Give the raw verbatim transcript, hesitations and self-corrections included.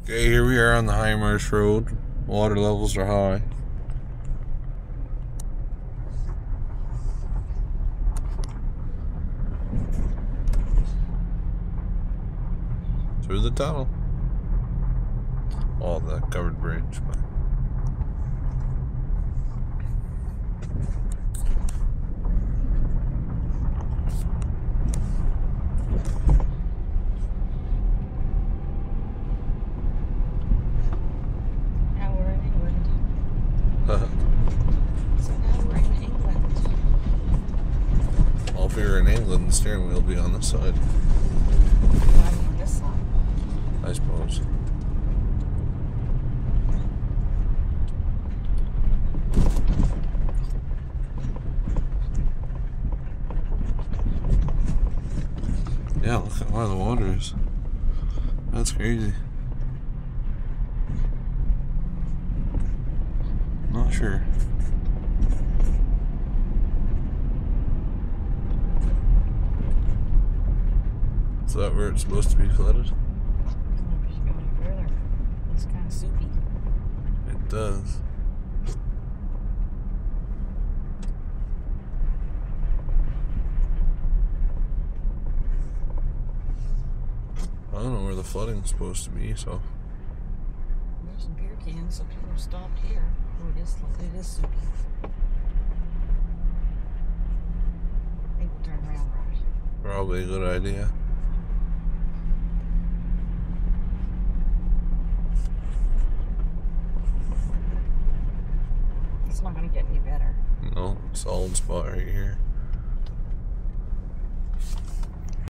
Okay, here we are on the High Marsh Road. Water levels are high. Through the tunnel. Oh, the covered bridge. But now we're in England. So now we're in England. Well, if we were in England, the steering wheel would be on this side. Well, I mean this side. I suppose. Yeah, look at where the water is. That's crazy. Not sure. Is that where it's supposed to be flooded? If you go any further, it's kind of soupy. It does. I don't know where the flooding's supposed to be, so. There's some beer cans, so people have stopped here. Oh, it is, it is soupy. I think we'll turn around, right? Probably a good idea. It's not going to get any better. No, solid spot right here.